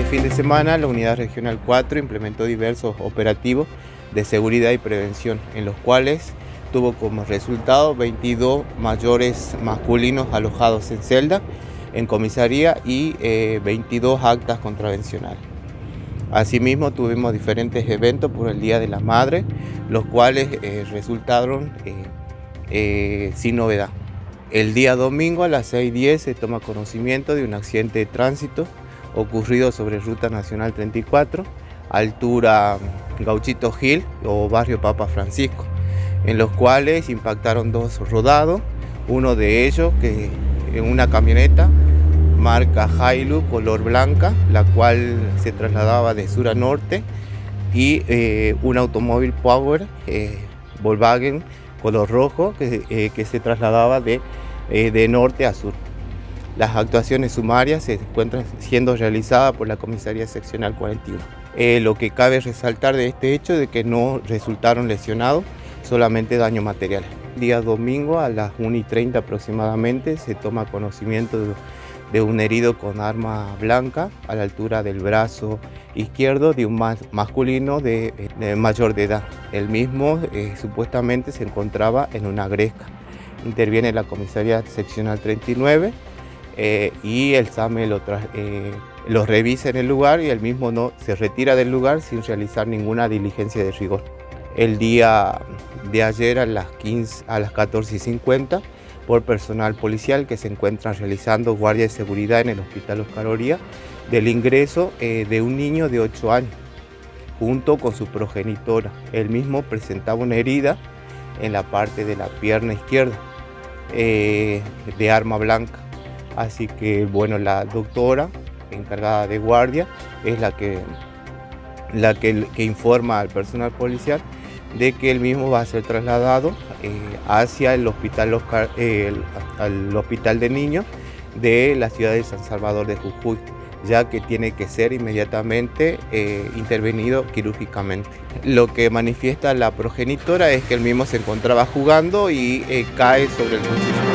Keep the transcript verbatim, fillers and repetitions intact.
fin de semana, la Unidad Regional cuatro implementó diversos operativos de seguridad y prevención, en los cuales tuvo como resultado veintidós mayores masculinos alojados en celda, en comisaría y eh, veintidós actas contravencionales. Asimismo, tuvimos diferentes eventos por el Día de la Madre, los cuales eh, resultaron eh, eh, sin novedad. El día domingo a las seis y diez se toma conocimiento de un accidente de tránsito ocurrido sobre Ruta Nacional treinta y cuatro, altura Gauchito Gil o barrio Papa Francisco, en los cuales impactaron dos rodados, uno de ellos que en una camioneta marca Hilux color blanca, la cual se trasladaba de sur a norte, y eh, un automóvil Power eh, Volkswagen color rojo que, eh, que se trasladaba de, eh, de norte a sur. Las actuaciones sumarias se encuentran siendo realizadas por la Comisaría Seccional cuarenta y uno. Eh, lo que cabe resaltar de este hecho es de que no resultaron lesionados, solamente daños materiales. Día domingo a las una y treinta aproximadamente se toma conocimiento de, de un herido con arma blanca a la altura del brazo izquierdo de un mas, masculino de, de mayor de edad. El mismo eh, supuestamente se encontraba en una gresca. Interviene la Comisaría Seccional treinta y nueve eh, y el S A M E lo, eh, lo revisa en el lugar y el mismo no se retira del lugar sin realizar ninguna diligencia de rigor. El día de ayer a las, quince, a las catorce y cincuenta por personal policial que se encuentran realizando guardia de seguridad en el Hospital Oscar Oria del ingreso eh, de un niño de ocho años junto con su progenitora. El mismo presentaba una herida en la parte de la pierna izquierda eh, de arma blanca. Así que bueno, la doctora encargada de guardia es la que, la que, que informa al personal policial de que el mismo va a ser trasladado eh, hacia el hospital, Oscar, eh, el, al hospital de niños de la ciudad de San Salvador de Jujuy, ya que tiene que ser inmediatamente eh, intervenido quirúrgicamente. Lo que manifiesta la progenitora es que el mismo se encontraba jugando y eh, cae sobre el cuchillo.